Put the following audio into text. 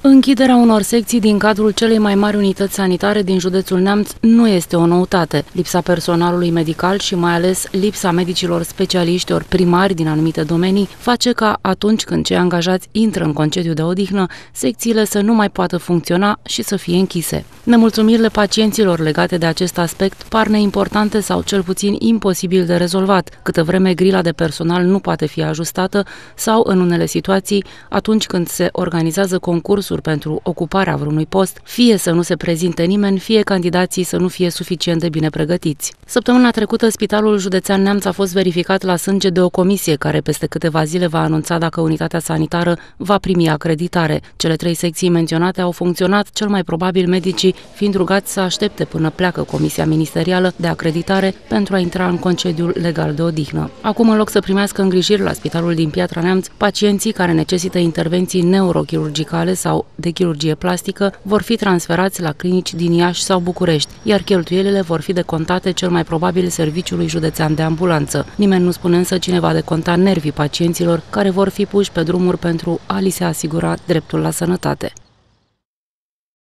Închiderea unor secții din cadrul celei mai mari unități sanitare din județul Neamț nu este o noutate. Lipsa personalului medical și mai ales lipsa medicilor specialiști ori primari din anumite domenii face ca atunci când cei angajați intră în concediu de odihnă, secțiile să nu mai poată funcționa și să fie închise. Nemulțumirile pacienților legate de acest aspect par neimportante sau cel puțin imposibil de rezolvat, câtă vreme grila de personal nu poate fi ajustată sau, în unele situații, atunci când se organizează concursuri pentru ocuparea vreunui post, fie să nu se prezinte nimeni, fie candidații să nu fie suficient de bine pregătiți. Săptămâna trecută, Spitalul Județean Neamț a fost verificat la sânge de o comisie care peste câteva zile va anunța dacă unitatea sanitară va primi acreditare. Cele 3 secții menționate au funcționat, cel mai probabil medicii fiind rugați să aștepte până pleacă Comisia Ministerială de Acreditare pentru a intra în concediul legal de odihnă. Acum, în loc să primească îngrijiri la Spitalul din Piatra Neamț, pacienții care necesită intervenții neurochirurgicale sau de chirurgie plastică vor fi transferați la clinici din Iași sau București, iar cheltuielile vor fi decontate cel mai probabil Serviciului Județean de Ambulanță. Nimeni nu spune însă cine va deconta nervii pacienților care vor fi puși pe drumuri pentru a li se asigura dreptul la sănătate.